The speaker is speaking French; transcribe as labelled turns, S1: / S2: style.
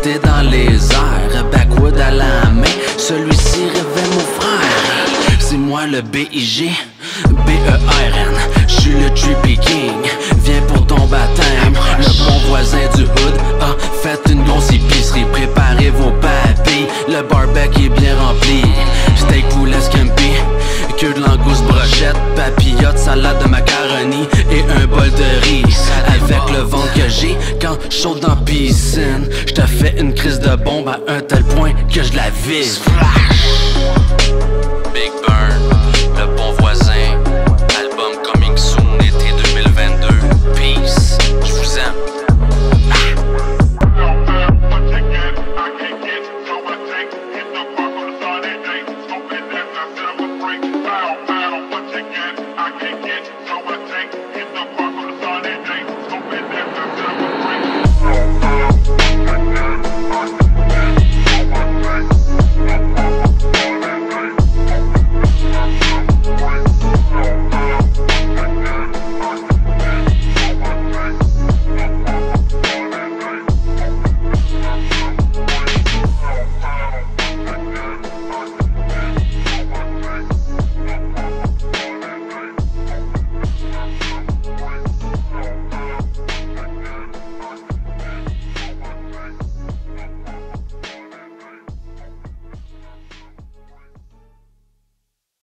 S1: sauter dans les airs, backwood à la main, celui-ci rêvait mon frère. C'est moi le BIG, B-E-R-N, j'suis le Trippy King. Viens pour ton baptême, le bon voisin du hood a fait une grosse épicerie. Préparez vos papilles, le barbecue est bien rempli. Steak, poulet, scampi, queue de langouste, brochette, papillote, salade de macaroni et un bol de riz. Avec le ventre que j'ai quand j'saute dans piscine, j'te fais une crise de bombe à un tel point que je la vise.